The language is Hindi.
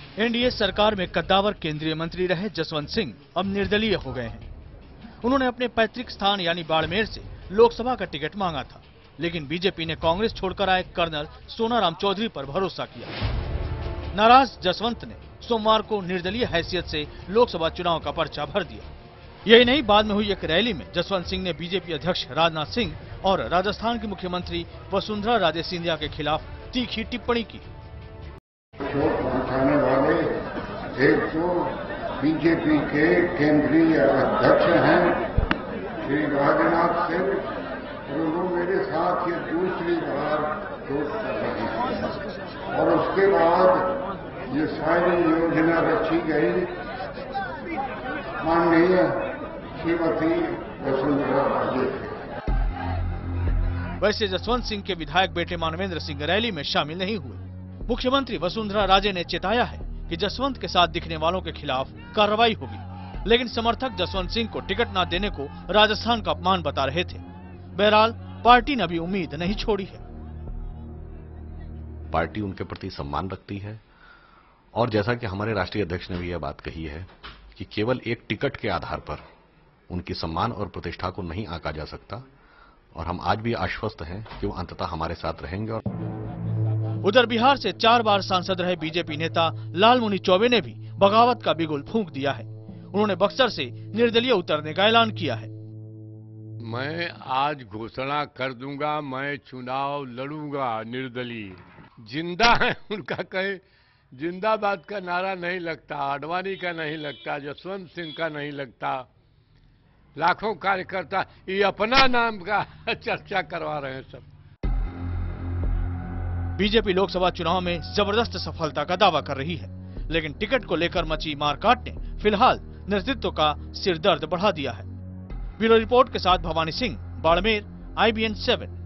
एनडीए सरकार में कद्दावर केंद्रीय मंत्री रहे जसवंत सिंह अब निर्दलीय हो गए हैं। उन्होंने अपने पैतृक स्थान यानी बाड़मेर से लोकसभा का टिकट मांगा था, लेकिन बीजेपी ने कांग्रेस छोड़कर आए कर्नल सोनाराम चौधरी पर भरोसा किया। नाराज जसवंत ने सोमवार को निर्दलीय हैसियत से लोकसभा चुनाव का पर्चा भर दिया। यही नहीं, बाद में हुई एक रैली में जसवंत सिंह ने बीजेपी अध्यक्ष राजनाथ सिंह और राजस्थान की मुख्यमंत्री वसुंधरा राजे सिंधिया के खिलाफ तीखी टिप्पणी की। पहुंचाने वाले एक तो बीजेपी के केंद्रीय अध्यक्ष हैं श्री राजनाथ सिंह, और वो मेरे साथ ये दूसरी बार दोस्त कर रहे हैं। और उसके बाद ये सारी योजना रची गई माननीय श्रीमती वसुंधरा राजे। वैसे जसवंत सिंह के विधायक बेटे मानवेंद्र सिंह रैली में शामिल नहीं हुए। मुख्यमंत्री वसुंधरा राजे ने चेताया है कि जसवंत के साथ दिखने वालों के खिलाफ कार्रवाई होगी, लेकिन समर्थक जसवंत सिंह को टिकट न देने को राजस्थान का अपमान बता रहे थे। बहरहाल पार्टी ने अभी उम्मीद नहीं छोड़ी है। पार्टी उनके प्रति सम्मान रखती है और जैसा कि हमारे राष्ट्रीय अध्यक्ष ने भी यह बात कही है कि केवल एक टिकट के आधार पर उनकी सम्मान और प्रतिष्ठा को नहीं आंका जा सकता, और हम आज भी आश्वस्त हैं कि वो अंततः हमारे साथ रहेंगे। और उधर बिहार से 4 बार सांसद रहे बीजेपी नेता लालमुनि चौबे ने भी बगावत का बिगुल फूंक दिया है। उन्होंने बक्सर से निर्दलीय उतरने का ऐलान किया है। मैं आज घोषणा कर दूंगा, मैं चुनाव लड़ूंगा निर्दलीय। जिंदा है उनका कहे जिंदाबाद का नारा नहीं लगता, आडवाणी का नहीं लगता, जसवंत सिंह का नहीं लगता, लाखों कार्यकर्ता ये अपना नाम का चर्चा करवा रहे हैं सब। बीजेपी लोकसभा चुनाव में जबरदस्त सफलता का दावा कर रही है, लेकिन टिकट को लेकर मची मारकाट ने फिलहाल नेतृत्व का सिरदर्द बढ़ा दिया है। ब्यूरो रिपोर्ट के साथ भवानी सिंह, बाड़मेर, IBN 7।